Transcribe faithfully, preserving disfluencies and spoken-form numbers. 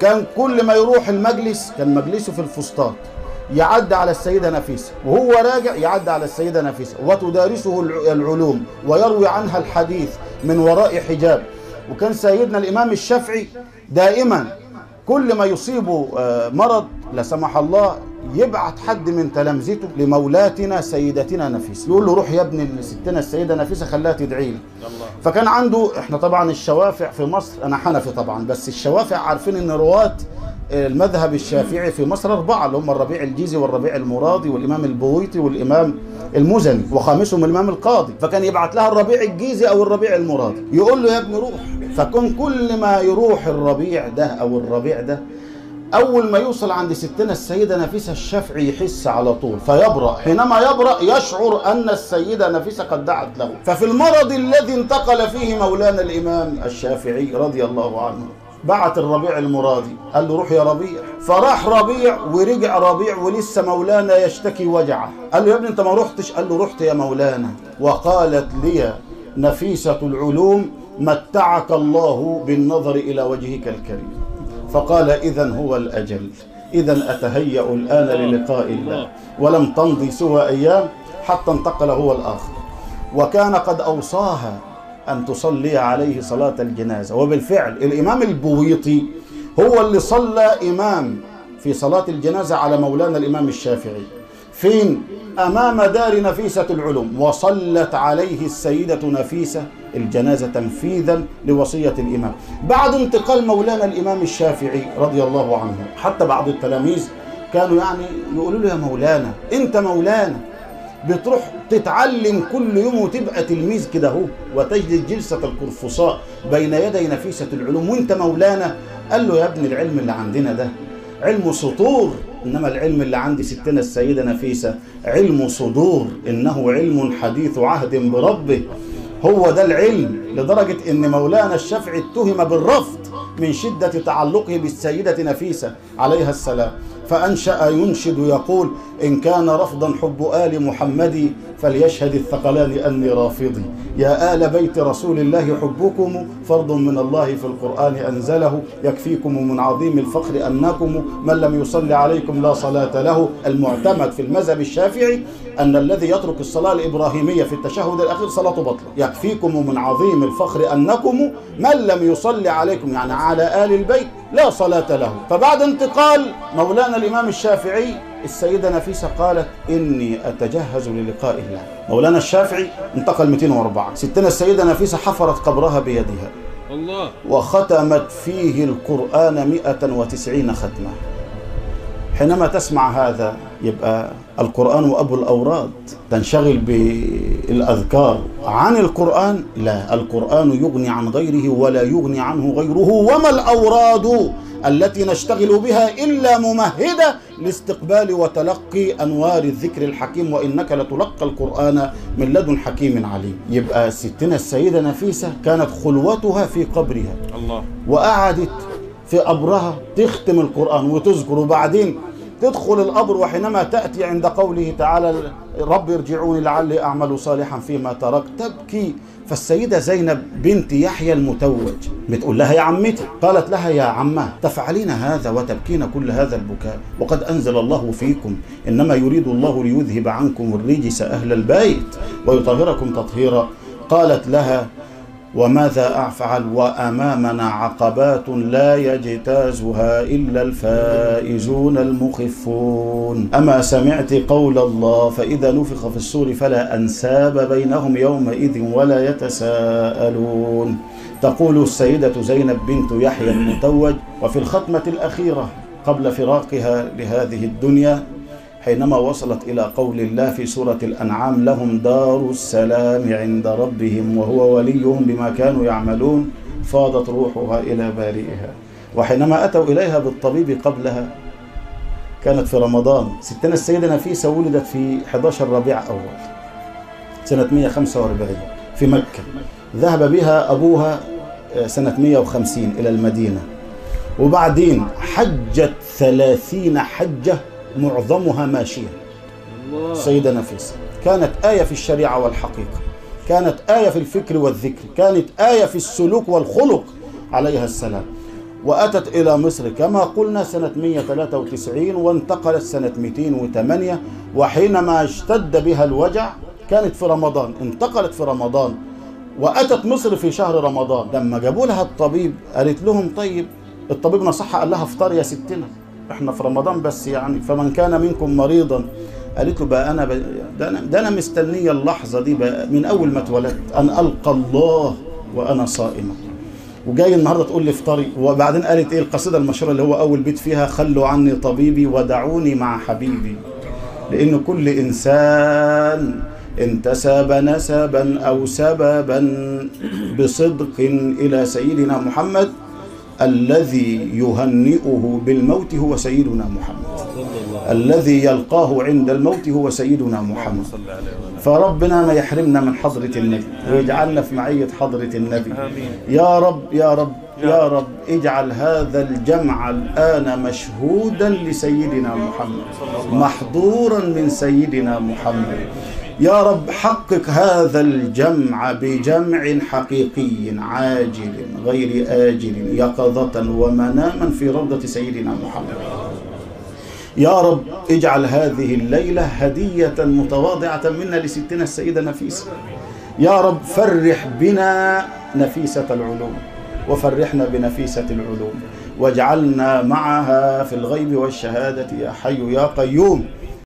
كان كل ما يروح المجلس، كان مجلسه في الفسطاط، يعدي على السيدة نفيسة، وهو راجع يعدي على السيدة نفيسة وتدارسه العلوم ويروي عنها الحديث من وراء حجاب. وكان سيدنا الإمام الشافعي دائما كل ما يصيبه مرض لا سمح الله يبعت حد من تلامذته لمولاتنا سيدتنا نفيسة، يقول له روح يا ابن ستنا السيدة نفيسة خليها تدعي لي. فكان عنده، احنا طبعا الشوافع في مصر، انا حنفي طبعا، بس الشوافع عارفين ان رواة المذهب الشافعي في مصر أربعة، اللي هم الربيع الجيزي والربيع المرادي والإمام البويطي والإمام المزني، وخامسهم الإمام القاضي. فكان يبعت لها الربيع الجيزي أو الربيع المرادي يقول له يا ابني روح. فكان كل ما يروح الربيع ده أو الربيع ده، أول ما يوصل عند ستنا السيدة نفيسة الشافعي يحس على طول فيبرأ، حينما يبرأ يشعر أن السيدة نفيسة قد دعت له. ففي المرض الذي انتقل فيه مولانا الإمام الشافعي رضي الله عنه بعت الربيع المرادي قال له روح يا ربيع. فراح ربيع ورجع ربيع ولسه مولانا يشتكي وجعه. قال له يا ابني انت ما رحتش؟ قال له رحت يا مولانا، وقالت لي نفيسة العلوم متعك الله بالنظر إلى وجهك الكريم. فقال إذن هو الأجل، إذن أتهيأ الآن للقاء الله. ولم تمضي سوى أيام حتى انتقل هو الآخر، وكان قد أوصاها أن تصلي عليه صلاة الجنازة. وبالفعل الإمام البويطي هو اللي صلى إمام في صلاة الجنازة على مولانا الإمام الشافعي. فين؟ أمام دار نفيسة العلوم، وصلت عليه السيدة نفيسة الجنازة تنفيذا لوصية الإمام. بعد انتقال مولانا الإمام الشافعي رضي الله عنه، حتى بعض التلاميذ كانوا يعني يقولوا له يا مولانا أنت مولانا بتروح تتعلم كل يوم وتبقى تلميذ كده اهو وتجلس جلسة القرفصاء بين يدي نفيسة العلوم وانت مولانا. قال له يا ابن العلم اللي عندنا ده علم سطور، انما العلم اللي عندي ستنا السيدة نفيسة علم صدور، انه علم حديث عهد بربه. هو ده العلم، لدرجة ان مولانا الشافعي اتهم بالرفض من شدة تعلقه بالسيدة نفيسة عليها السلام، فأنشأ ينشد يقول إن كان رفضا حب آل محمد فليشهد الثقلان أني رافضي. يا آل بيت رسول الله حبكم فرض من الله في القرآن أنزله، يكفيكم من عظيم الفخر أنكم من لم يصلي عليكم لا صلاة له. المعتمد في المذهب الشافعي أن الذي يترك الصلاة الإبراهيمية في التشهد الأخير صلاته بطلة. يكفيكم من عظيم الفخر أنكم من لم يصلي عليكم يعني على آل البيت لا صلاة له. فبعد انتقال مولانا الإمام الشافعي السيدة نفيسة قالت إني أتجهز للقاء الله. مولانا الشافعي انتقل مئتين وأربعة، ستنا السيدة نفيسة حفرت قبرها بيدها الله وختمت فيه القرآن مئة وتسعين ختمة. حينما تسمع هذا يبقى القرآن أبو الأوراد، تنشغل بالأذكار عن القرآن؟ لا، القرآن يغني عن غيره ولا يغني عنه غيره. وما الأوراد التي نشتغل بها إلا ممهدة لاستقبال وتلقي أنوار الذكر الحكيم، وإنك لتلقى القرآن من لدن حكيم عليم. يبقى ستنا السيدة نفيسة كانت خلوتها في قبرها الله، وقعدت في قبرها تختم القرآن وتذكر، وبعدين تدخل القبر، وحينما تأتي عند قوله تعالى رب ارجعوني لعلي أعمل صالحا فيما تركت تبكي. فالسيدة زينب بنت يحيى المتوج بتقول لها يا عمتي، قالت لها يا عمه تفعلين هذا وتبكين كل هذا البكاء وقد أنزل الله فيكم إنما يريد الله ليذهب عنكم الرجس أهل البيت ويطهركم تطهيرا. قالت لها وماذا أفعل وأمامنا عقبات لا يجتازها إلا الفائزون المخفون. أما سمعت قول الله فإذا نفخ في الصور فلا أنساب بينهم يومئذ ولا يتساءلون. تقول السيدة زينب بنت يحيى المتوج وفي الختمة الأخيرة قبل فراقها لهذه الدنيا حينما وصلت إلى قول الله في سورة الأنعام لهم دار السلام عند ربهم وهو وليهم بما كانوا يعملون، فاضت روحها إلى بارئها. وحينما أتوا إليها بالطبيب قبلها كانت في رمضان. ستنا السيدة نفيسة ولدت في أحد عشر ربيع أول سنة مئة وخمسة وأربعين في مكة. ذهب بها أبوها سنة مئة وخمسين إلى المدينة، وبعدين حجت ثلاثين حجة معظمها ماشية. السيدة نفيسة كانت آية في الشريعة والحقيقة، كانت آية في الفكر والذكر، كانت آية في السلوك والخلق عليها السلام. وأتت إلى مصر كما قلنا سنة مئة وثلاثة وتسعين، وانتقلت سنة مئتين وثمانية، وحينما اشتد بها الوجع كانت في رمضان، انتقلت في رمضان وأتت مصر في شهر رمضان. لما جابوا لها الطبيب قالت لهم طيب، الطبيب نصحها قال لها افطر يا ستنا، احنا في رمضان بس يعني، فمن كان منكم مريضا. قالت له بقى انا ده انا, ده أنا مستنيه اللحظه دي بقى من اول ما اتولدت، ان القى الله وانا صائمه، وجاي النهارده تقول لي افطري. وبعدين قالت ايه القصيده المشهوره اللي هو اول بيت فيها: خلوا عني طبيبي ودعوني مع حبيبي. لان كل انسان انتسب نسبا او سببا بصدق الى سيدنا محمد، الذي يهنئه بالموت هو سيدنا محمد، الذي يلقاه عند الموت هو سيدنا محمد. فربنا ما يحرمنا من حضرة النبي ويجعلنا في معية حضرة النبي. يا رب يا رب يا رب اجعل هذا الجمع الآن مشهودا لسيدنا محمد، محضورا من سيدنا محمد. يا رب حقق هذا الجمع بجمع حقيقي عاجل غير آجل، يقظة ومناما في روضة سيدنا محمد. يا رب اجعل هذه الليلة هدية متواضعة منا لستنا السيدة نفيسة. يا رب فرح بنا نفيسة العلوم، وفرحنا بنفيسة العلوم، واجعلنا معها في الغيب والشهادة يا حي يا قيوم.